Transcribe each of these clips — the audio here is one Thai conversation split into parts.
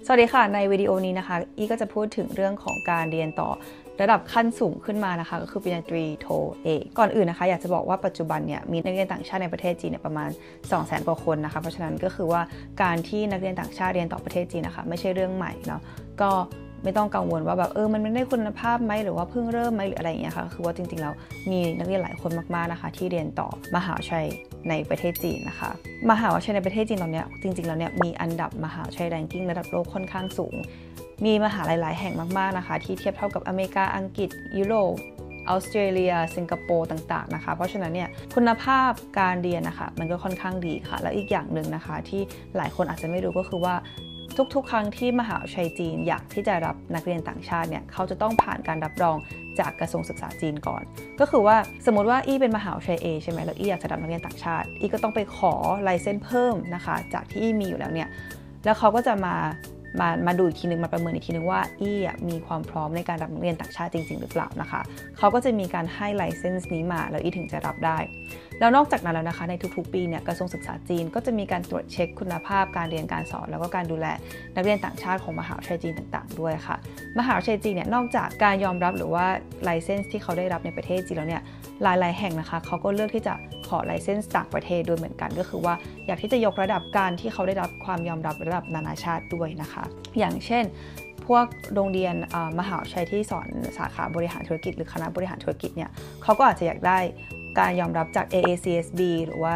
สวัสดีค่ะในวิดีโอนี้นะคะอีก็จะพูดถึงเรื่องของการเรียนต่อระดับขั้นสูงขึ้นมานะคะก็คือปริญญาตรีโทเอกก่อนอื่นนะคะอยากจะบอกว่าปัจจุบันเนี่ยมีนักเรียนต่างชาติในประเทศจีนเนี่ยประมาณ 200,000 กว่าคนนะคะเพราะฉะนั้นก็คือว่าการที่นักเรียนต่างชาติเรียนต่อประเทศจีนนะคะไม่ใช่เรื่องใหม่เนาะก็ไม่ต้องกังวลว่าแบบมันไม่ได้คุณภาพไหมหรือว่าเพิ่งเริ่มไหมหรืออะไรอย่างเงี้ยค่ะคือว่าจริงๆแล้วมีนักเรียนหลายคนมากๆนะคะที่เรียนต่อมหาวิทยาลัยในประเทศจีนนะคะมหาวิทยาลัยในประเทศจีนตอนนี้จริงๆแล้วเนี่ยมีอันดับมหาวิทยาลัยแรงกิ้งระดับโลกค่อนข้างสูงมีมหาลัยหลายแห่งมากๆนะคะที่เทียบเท่ากับอเมริกาอังกฤษยุโรปออสเตรเลียสิงคโปร์ต่างๆนะคะเพราะฉะนั้นเนี่ยคุณภาพการเรียนนะคะมันก็ค่อนข้างดีค่ะแล้วอีกอย่างหนึ่งนะคะที่หลายคนอาจจะไม่รู้ก็คือว่าทุกๆครั้งที่มหาวิทยาลัยจีนอยากที่จะรับนักเรียนต่างชาติเนี่ยเขาจะต้องผ่านการรับรองจากกระทรวงศึกษาจีนก่อนก็คือว่าสมมติว่าเป็นมหาวิทยาลัย A ใช่ไหมแล้วอยากจะรับนักเรียนต่างชาติก็ต้องไปขอไลเซนส์เพิ่มนะคะจากที่มีอยู่แล้วเนี่ยแล้วเขาก็จะมาดูอีกทีนึงมาประเมินอีกทีนึงว่ามีความพร้อมในการรับนักเรียนต่างชาติจริงๆหรือเปล่านะคะเขาก็จะมีการให้ไลเซนส์นี้มาแล้วถึงจะรับได้แล้วนอกจากนั้นแล้วนะคะในทุกๆปีเนี่ยกระทรวงศึกษาจีนก็จะมีการตรวจเช็คคุณภาพการเรียนการสอนแล้วก็การดูแลนักเรียนต่างชาติของมหาวิทยาลัยจีนต่างๆด้วยค่ะมหาวิทยาลัยจีนเนี่ยนอกจากการยอมรับหรือว่าไลเซนส์ที่เขาได้รับในประเทศจีนแล้วเนี่ยหลายๆแห่งนะคะเขาก็เลือกที่จะขอไลเซนส์จากประเทศด้วยเหมือนกันก็คือว่าอยากที่จะยกระดับการที่เขาได้รับความยอมรับระดับนานาชาติด้วยนะคะอย่างเช่นพวกโรงเรียนมหาวิทยาลัยที่สอนสาขาบริหารธุรกิจหรือคณะบริหารธุรกิจเนี่ยเขาก็อาจจะอยากได้การยอมรับจาก AACSB หรือว่า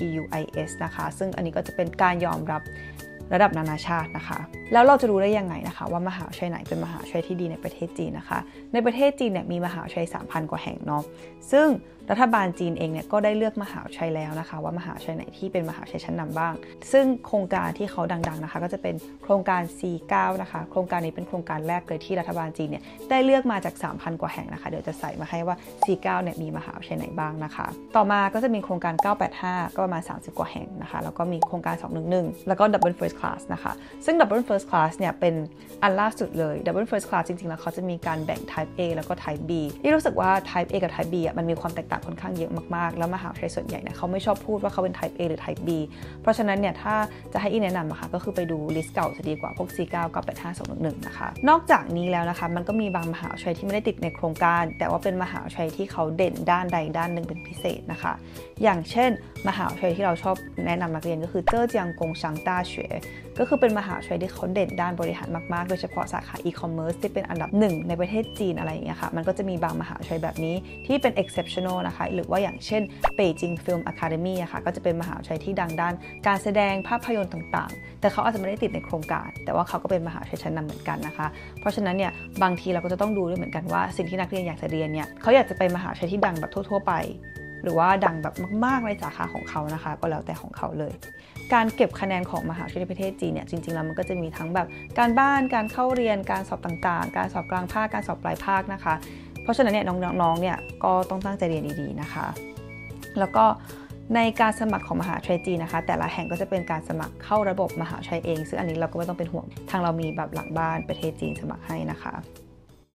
EQUIS นะคะซึ่งอันนี้ก็จะเป็นการยอมรับระดับนานาชาตินะคะแล้วเราจะรู้ได้ยังไงนะคะว่ามหาวิทยาลัยไหนเป็นมหาวิทยาลัยที่ดีในประเทศจีนนะคะในประเทศจีนเนี่ยมีมหาวิทยาลัย 3,000 กว่าแห่งเนาะซึ่งรัฐบาลจีนเองเนี่ยก็ได้เลือกมหาวิทยาลัยแล้วนะคะว่ามหาวิทยาลัยไหนที่เป็นมหาวิทยาลัยชั้นนำบ้างซึ่งโครงการที่เขาดังๆนะคะก็จะเป็นโครงการ C9 นะคะโครงการนี้เป็นโครงการแรกเลยที่รัฐบาลจีนเนี่ยได้เลือกมาจาก 3,000 กว่าแห่งนะคะเดี๋ยวจะใส่มาให้ว่า C9 เนี่ยมีมหาวิทยาลัยไหนบ้างนะคะต่อมาก็จะมีโครงการ 985 ก็ประมาณ 30 กว่าแห่งนะคะแล้วก็มีโครงการ 211 แล้วก็ Double First Class นะคะซึ่ง Double First Class เนี่ยเป็นอันล่าสุดเลย Double First Class จริงๆแล้วเขาจะมีการแบ่ง Type A แล้วก็ Type B ที่รู้สึกว่า Type A กับ Type B มันมีความแตกต่างค่อนข้างเยอะมากๆแล้วมหาวิทยาลัยส่วนใหญ่เนี่ยเขาไม่ชอบพูดว่าเขาเป็น Type A หรือ Type B เพราะฉะนั้นเนี่ยถ้าจะให้แนะนำนะคะก็คือไปดูลิสต์เก่าจะดีกว่าพวก C9 985 211 นะคะนอกจากนี้แล้วนะคะมันก็มีบางมหาวิทยาลัยที่ไม่ได้ติดในโครงการแต่ว่าเป็นมหาวิทยาลัยที่เขาเด่นด้านใดด้านหนึ่งเป็นพิเศษนะคะอย่างเช่นมหาวิทยาลัยที่เราชอบแนะนำนักเรียนก็คือเจ้อเจียงกงชังต้าเฉวยก็คือเป็นมหาวิทยาลัยที่เขาเด่นด้านบริหารมากๆโดยเฉพาะสาขา e-commerce ที่เป็นอันดับหนึ่งในประเทศจีนอะไรอย่างเงี้ยค่ะมันก็จะมีบางมหาวิทยาลัยแบบนี้ที่เป็น exceptional นะคะหรือว่าอย่างเช่น Beijing Film Academy อะค่ะก็จะเป็นมหาวิทยาลัยที่ดังด้านการแสดงภาพยนตร์ต่างๆแต่เขาอาจจะไม่ได้ติดในโครงการแต่ว่าเขาก็เป็นมหาวิทยาลัยชั้นนำเหมือนกันนะคะเพราะฉะนั้นเนี่ยบางทีเราก็จะต้องดูด้วยเหมือนกันว่าสิ่งที่นักเรียนอยากจะเรียนเนี่ยเขาอยากจะไปมหาวิทยาลัยที่ดังแบบทั่วๆไปหรือว่าดังแบบมากๆในสาขาของเขานะคะก็แล้วแต่ของเขาเลยการเก็บคะแนนของมหาวิทยาลัยในประเทศจีนเนี่ยจริงๆแล้วมันก็จะมีทั้งแบบการบ้านการเข้าเรียนการสอบต่างๆการสอบกลางภาคการสอบปลายภาคนะคะเพราะฉะนั้นเนี่ยน้องๆเนี่ยก็ต้องตั้งใจเรียนดีๆนะคะแล้วก็ในการสมัครของมหาวิทยาลัยจีนนะคะแต่ละแห่งก็จะเป็นการสมัครเข้าระบบมหาวิทยาลัยเองซึ่งอันนี้เราก็ไม่ต้องเป็นห่วงทางเรามีแบบหลังบ้านประเทศจีนสมัครให้นะคะ